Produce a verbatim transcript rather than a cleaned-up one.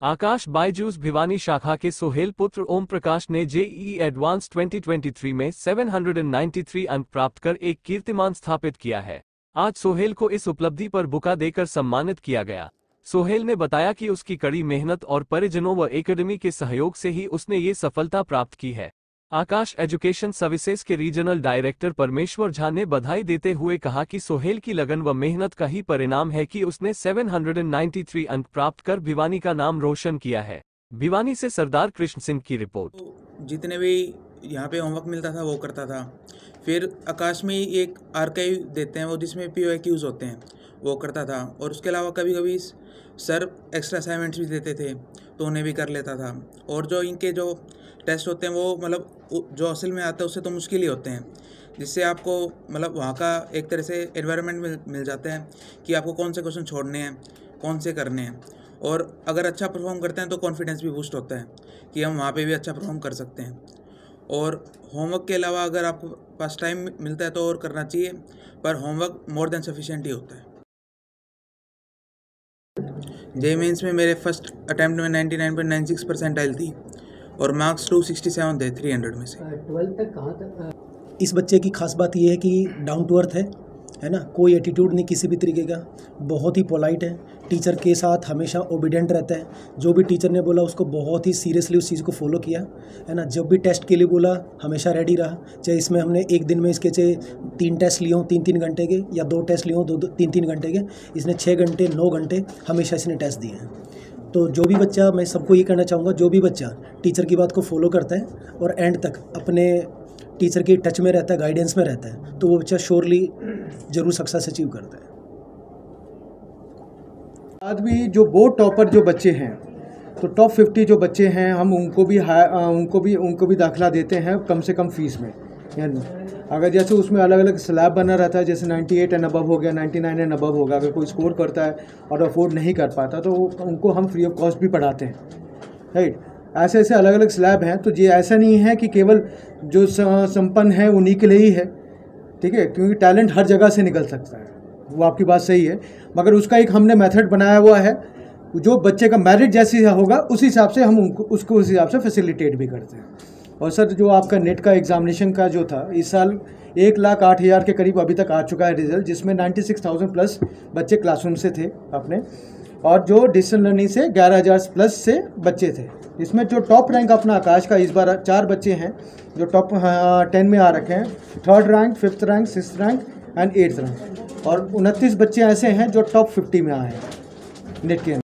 आकाश बायजूस भिवानी शाखा के सोहेल पुत्र ओम प्रकाश ने JEE advance twenty twenty three में सात सौ तिरानवे अंक प्राप्त कर एक कीर्तिमान स्थापित किया है। आज सोहेल को इस उपलब्धि पर बुका देकर सम्मानित किया गया। सोहेल ने बताया कि उसकी कड़ी मेहनत और परिजनों व एकेडमी के सहयोग से ही उसने ये सफलता प्राप्त की है। आकाश एजुकेशन सर्विसेज के रीजनल डायरेक्टर परमेश्वर झा ने बधाई देते हुए कहा कि सोहेल की लगन व मेहनत का ही परिणाम है कि उसने सात सौ तिरानवे अंक प्राप्त कर भिवानी का नाम रोशन किया है। भिवानी से सरदार कृष्ण सिंह की रिपोर्ट। तो जितने भी यहाँ पे होमवर्क मिलता था वो करता था। फिर आकाश में ही एक आर्काइव देते हैं वो जिसमें पी क्यूज होते हैं वो करता था। और उसके अलावा कभी कभी सर एक्स्ट्रा असाइनमेंट्स भी देते थे तो उन्हें भी कर लेता था। और जो इनके जो टेस्ट होते हैं वो मतलब जो असल में आता है उससे तो मुश्किल ही होते हैं, जिससे आपको मतलब वहाँ का एक तरह से एनवायरनमेंट मिल मिल जाता है कि आपको कौन से क्वेश्चन छोड़ने हैं कौन से करने हैं। और अगर अच्छा परफॉर्म करते हैं तो कॉन्फिडेंस भी बूस्ट होता है कि हम वहाँ पे भी अच्छा परफॉर्म कर सकते हैं। और होमवर्क के अलावा अगर आपको पास टाइम मिलता है तो और करना चाहिए, पर होमवर्क मोर देन सफिशिएंट ही होता है। जे मीन्स में मेरे फर्स्ट अटैम्प्ट में ninety nine point nine six percentile थी और मार्क्स टू सिक्सटी सेवन थे थ्री हंड्रेड में से। ट्वेल्थ तक कहाँ तक? इस बच्चे की खास बात यह है कि डाउन टू अर्थ है है ना, कोई एटीट्यूड नहीं किसी भी तरीके का, बहुत ही पोलाइट है, टीचर के साथ हमेशा ओबीडेंट रहता है। जो भी टीचर ने बोला उसको बहुत ही सीरियसली उस चीज़ को फॉलो किया है ना। जब भी टेस्ट के लिए बोला हमेशा रेडी रहा, चाहे इसमें हमने एक दिन में इसके चाहे तीन टेस्ट लिए हों तीन तीन घंटे के या दो टेस्ट लिए हों दो, दो तीन तीन घंटे के, इसने छः घंटे नौ घंटे हमेशा इसने टेस्ट दिए हैं। तो जो भी बच्चा, मैं सबको ये कहना चाहूँगा, जो भी बच्चा टीचर की बात को फॉलो करता है और एंड तक अपने टीचर के टच में रहता है, गाइडेंस में रहता है, तो वो बच्चा श्योरली जरूर सक्सेस अचीव करता है। आज भी जो बोर्ड टॉपर जो बच्चे हैं, तो टॉप फिफ्टी जो बच्चे हैं हम उनको भी उनको भी उनको भी दाखिला देते हैं कम से कम फीस में। यानी अगर जैसे उसमें अलग अलग स्लैब बना रहता है, जैसे अट्ठानवे एंड अबव हो गया, निन्यानवे एंड अबव होगा, अगर कोई स्कोर करता है और अफोर्ड नहीं कर पाता तो उनको हम फ्री ऑफ कॉस्ट भी पढ़ाते हैं, राइट। ऐसे ऐसे अलग अलग स्लैब हैं। तो ये ऐसा नहीं है कि केवल जो संपन्न है उन्हीं के लिए ही है, ठीक है, क्योंकि टैलेंट हर जगह से निकल सकता है, वो आपकी बात सही है, मगर उसका एक हमने मेथड बनाया हुआ है। जो बच्चे का मेरिट जैसे होगा उस हिसाब से हम उनको उसको उस हिसाब से फैसिलिटेट भी करते हैं। और सर जो आपका नेट का एग्जामिनेशन का जो था, इस साल एक लाख आठ हज़ार के करीब अभी तक आ चुका है रिजल्ट, जिसमें नाइन्टी सिक्स थाउजेंड प्लस बच्चे क्लासरूम से थे अपने, और जो डिस्टेंस लर्निंग से ग्यारह हज़ार प्लस से बच्चे थे। इसमें जो टॉप रैंक अपना आकाश का इस बार चार बच्चे हैं जो टॉप टेन में आ रखे हैं, third rank, fifth rank, six rank and eighth rank, और उनतीस बच्चे ऐसे हैं जो टॉप फिफ्टी में आए हैं नेट के।